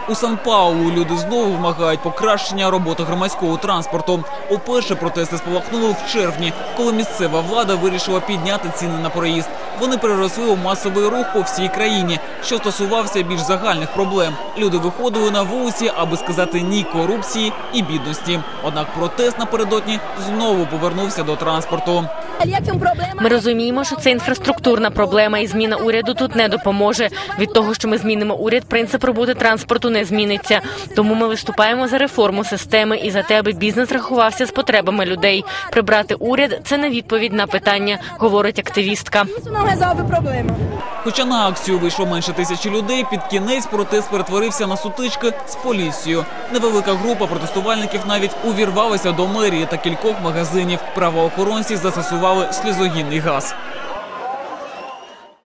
У Сан-Паулу люди знову вимагають покращення роботи громадського транспорту. Уперше протести спалахнули в червні, коли місцева влада вирішила підняти ціни на проїзд. Вони переросли у масовий рух по всій країні, що стосувався більш загальних проблем. Люди виходили на вулиці, аби сказати «ні» корупції і бідності. Однак протест напередодні знову повернувся до транспорту. Ми розуміємо, що це інфраструктурна проблема і зміна уряду тут не допоможе. Від того, що ми змінимо уряд, принцип роботи транспорту не зміниться. Тому ми виступаємо за реформу системи і за те, аби бізнес рахувався з потребами людей. Прибрати уряд – це не відповідь на питання, говорить активістка. Хоча на акцію вийшло менше 1000 людей, під кінець протест перетворився на сутички з поліцією. Невелика група протестувальників навіть увірвалася до мерії та кількох магазинів. Правоохоронці застосували сльозогінний газ.